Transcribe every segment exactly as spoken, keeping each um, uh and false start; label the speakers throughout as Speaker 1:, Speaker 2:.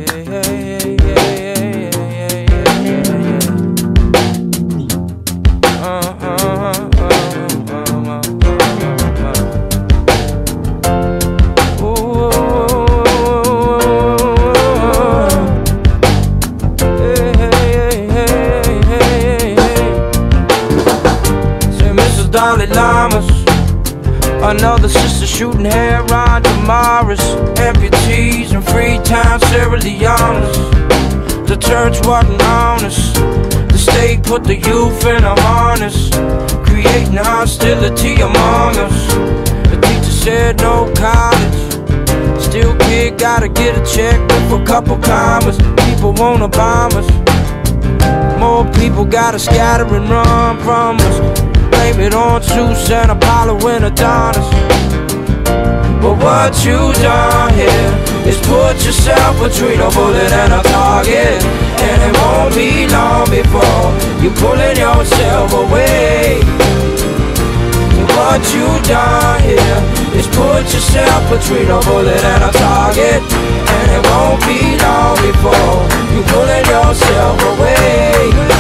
Speaker 1: Another sister shooting hair on Damaris. Amputees and Freetown, Sierra Leone's. The church wasn't honest. The state put the youth in a harness, creating hostility among us. The teacher said no college. Still kid gotta get a check with a couple commas. People wanna bomb us. More people gotta scatter and run from us. Blame it on Zeus and Apollo and Adonis. But what you done here is put yourself between a bullet and a target, and it won't be long before you're pulling yourself away. What you done here is put yourself between a bullet and a target, and it won't be long before you're pulling yourself away.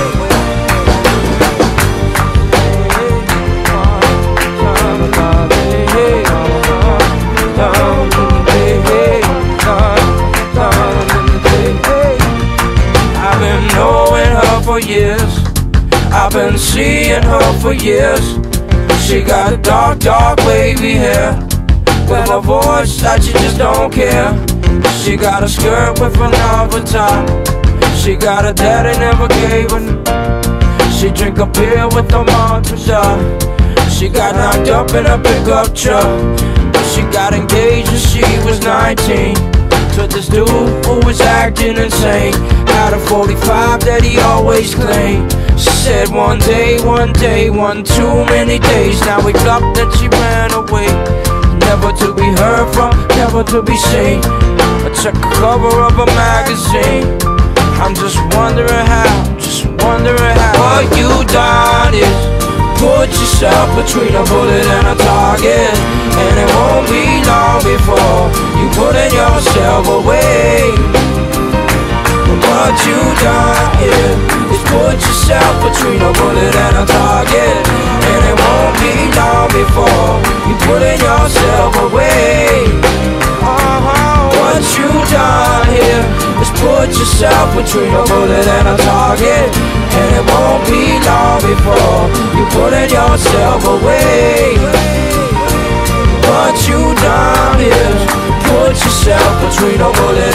Speaker 1: For years, I've been seeing her for years. She got a dark, dark wavy hair, with a voice that you just don't care. She got a skirt with another top. She got a daddy never gave her. She drink a beer with a mantra shot. She got knocked up in a pickup truck, but she got engaged when she was nineteen to this dude who was acting insane. Had a forty-five that he always claimed. She said one day, one day, one too many days. Now we clocked that she ran away, never to be heard from, never to be seen. I check the cover of a magazine. I'm just wondering how, just wondering how. What you done is put yourself between a bullet and a target, and it won't be long before you putting yourself away. What you done here is put yourself between a bullet and a target, and it won't be long before you putting yourself away. Uh-huh. What you done here is put yourself between a bullet and a target, and it won't be long before you putting yourself away. What you done is put yourself between a bullet